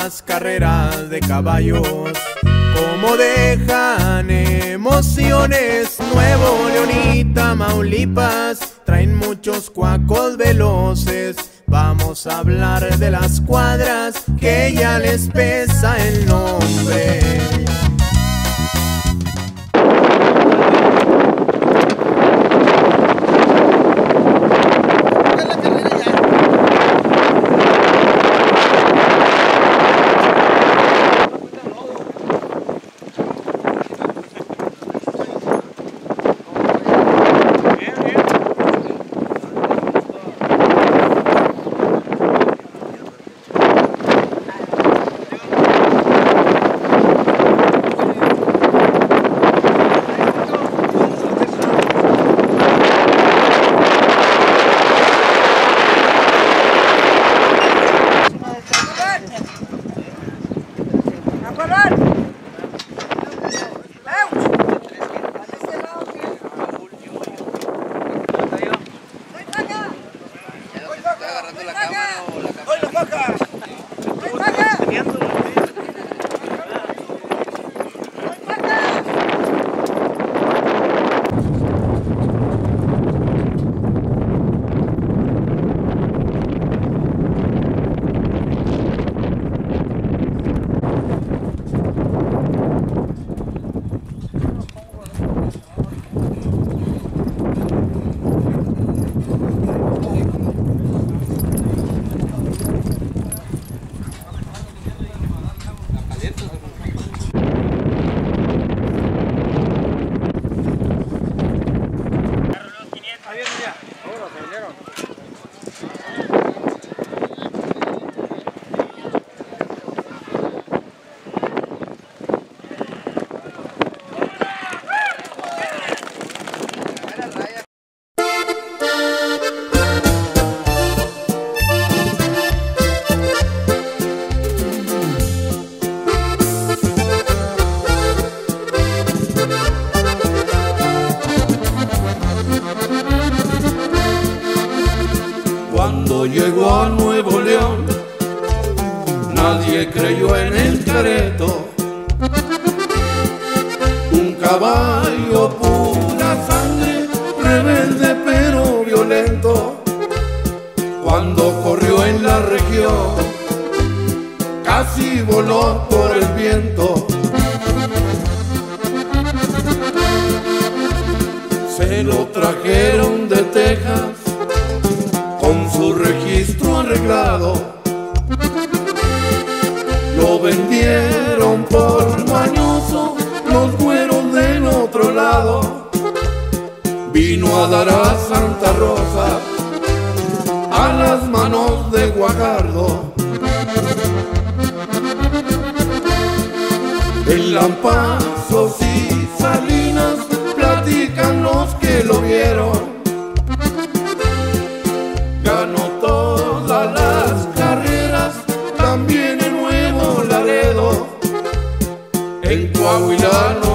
las carreras de caballos, como dejan emociones. Nuevo León y Tamaulipas traen muchos cuacos veloces. Vamos a hablar de las cuadras, que ya les pesa el nombre. Cuando llegó a Nuevo León, nadie creyó en el careto. Un caballo pura sangre, rebelde pero violento. Cuando corrió en la región, casi voló por el viento. Se lo trajeron de Texas con su registro arreglado. Lo vendieron por mañoso los güeros del otro lado. Vino a dar a Santa Rosa a las manos de Guajardo. En Lampazos y Salinas platican los que lo vieron. Ganó todas las carreras, también en Nuevo Laredo. En Coahuila no